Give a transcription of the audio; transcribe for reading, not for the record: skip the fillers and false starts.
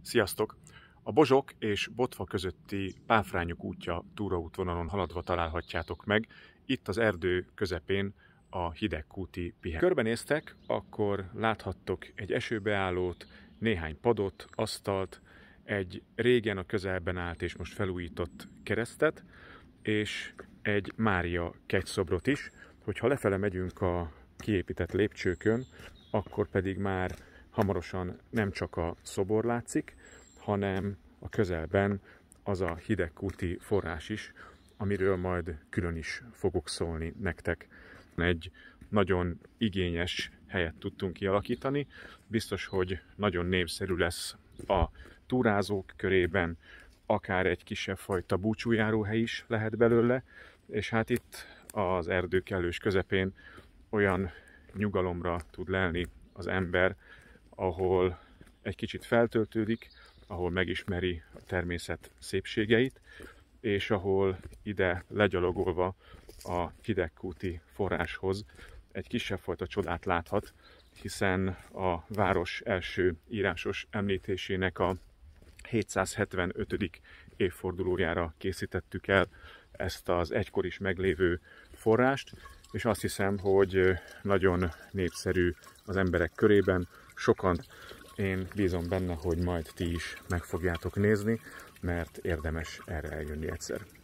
Sziasztok! A Bozsok és Botva közötti Páfrányok útja túraútvonalon haladva találhatjátok meg, itt az erdő közepén a hidegkúti pihen. Körbenéztek, akkor láthattok egy esőbeállót, néhány padot, asztalt, egy régen a közelben állt és most felújított keresztet, és egy Mária kegyszobrot is. Hogyha lefele megyünk a kiépített lépcsőkön, akkor pedig már hamarosan nem csak a szobor látszik, hanem a közelben az a hidegkúti forrás is, amiről majd külön is fogok szólni nektek. Egy nagyon igényes helyet tudtunk kialakítani, biztos, hogy nagyon népszerű lesz a túrázók körében, akár egy kisebb fajta búcsújáróhely is lehet belőle, és hát itt az erdő kellős közepén olyan nyugalomra tud lelni az ember, ahol egy kicsit feltöltődik, ahol megismeri a természet szépségeit, és ahol ide legyalogolva a hidegkúti forráshoz egy kisebb fajta csodát láthat, hiszen a város első írásos említésének a 775. évfordulójára készítettük el ezt az egykor is meglévő forrást, és azt hiszem, hogy nagyon népszerű az emberek körében, sokan. Én bízom benne, hogy majd ti is meg fogjátok nézni, mert érdemes erre eljönni egyszer.